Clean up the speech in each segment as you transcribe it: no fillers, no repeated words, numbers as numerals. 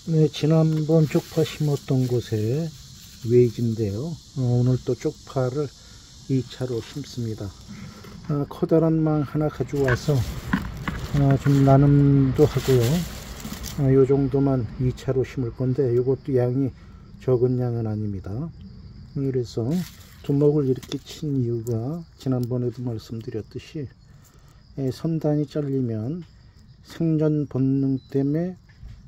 네, 지난번 쪽파 심었던 곳에 외지인데요. 오늘 또 쪽파를 2차로 심습니다. 커다란 망 하나 가져와서 좀 나눔도 하고요. 요 정도만 2차로 심을 건데 이것도 양이 적은 양은 아닙니다. 그래서 두목을 이렇게 친 이유가 지난번에도 말씀드렸듯이 선단이 잘리면 생존 본능 때문에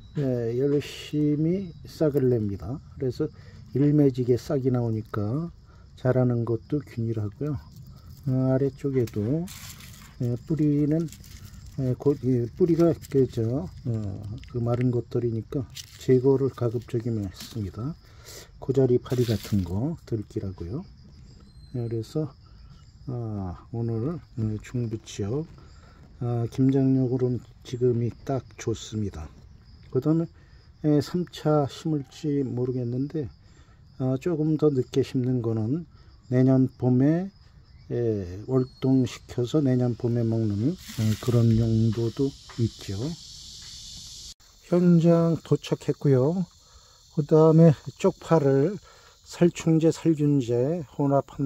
열심히 싹을 냅니다. 그래서 일매지게 싹이 나오니까 자라는 것도 균일하고요. 아래쪽에도 뿌리는 뿌리가 그 마른 것들이니까 제거를 가급적이면 했습니다. 고자리 파리 같은 거 들기라고요. 그래서 오늘 중부지역 김장용으로는 지금이 딱 좋습니다. 그 다음에 3차 심을지 모르겠는데 조금 더 늦게 심는 거는 내년 봄에 월동시켜서 내년 봄에 먹는 그런 용도도 있죠. 현장 도착했고요. 그 다음에 쪽파를 살충제, 살균제 혼합한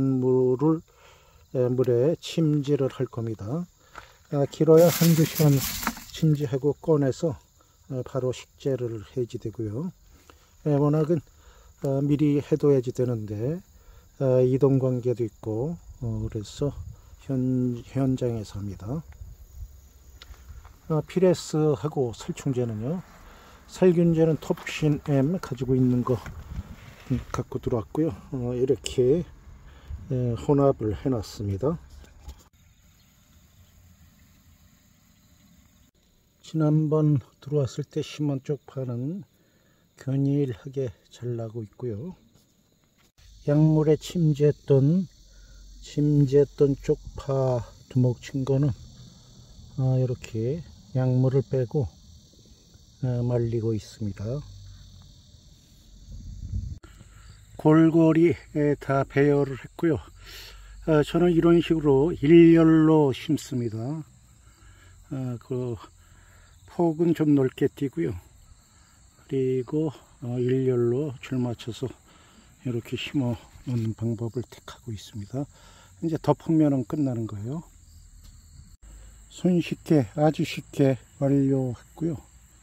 물에 침지를 할 겁니다. 길어야 한두 시간 침지하고 꺼내서 바로 식재를 해야지 되고요. 워낙은 미리 해둬야지 되는데 이동관계도 있고 그래서 현장에서 합니다. 피레스하고 살충제는요, 살균제는 톱신 M 가지고 있는 거 갖고 들어왔고요. 이렇게 혼합을 해 놨습니다. 지난번 들어왔을 때 심은 쪽파는 균일하게 잘 나고 있고요. 약물에 침지했던 쪽파 두목 친 거는 이렇게 약물을 빼고 말리고 있습니다. 골고리 다 배열을 했고요. 저는 이런 식으로 일렬로 심습니다. 그 폭은 좀 넓게 띄고요. 그리고 일렬로 줄 맞춰서 이렇게 심어 놓는 방법을 택하고 있습니다. 이제 덮으면 끝나는 거예요. 손쉽게, 아주 쉽게 완료했고요.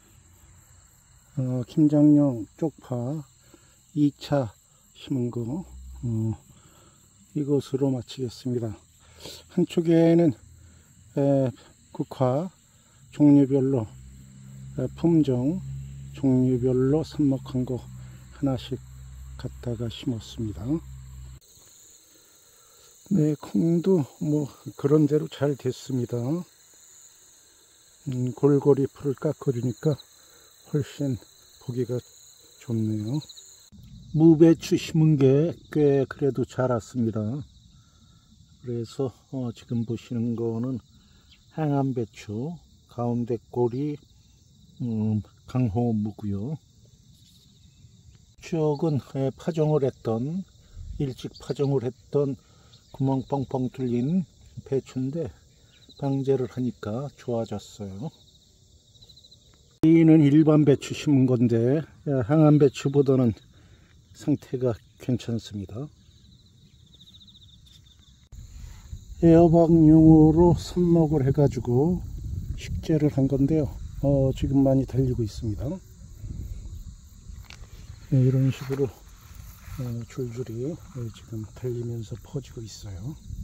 김장용 쪽파 2차 심은 거 이것으로 마치겠습니다. 한쪽에는 국화 종류별로 품종 종류별로 삽목한 거 하나씩 갖다가 심었습니다. 네, 콩도 뭐 그런대로 잘 됐습니다. 골고리 풀을 깎아주니까 훨씬 보기가 좋네요. 무배추 심은 게 꽤 그래도 자랐습니다. 그래서 지금 보시는 거는 항암배추, 가운데 꼴이 강호무고요. 쪽은 일찍 파종을 했던 구멍 뻥뻥 뚫린 배추인데 방제를 하니까 좋아졌어요. 이는 일반 배추 심은 건데 항암배추보다는 상태가 괜찮습니다. 에어박용으로 삽목을 해가지고 식재를 한 건데요. 지금 많이 달리고 있습니다. 네, 이런 식으로 줄줄이 지금 달리면서 퍼지고 있어요.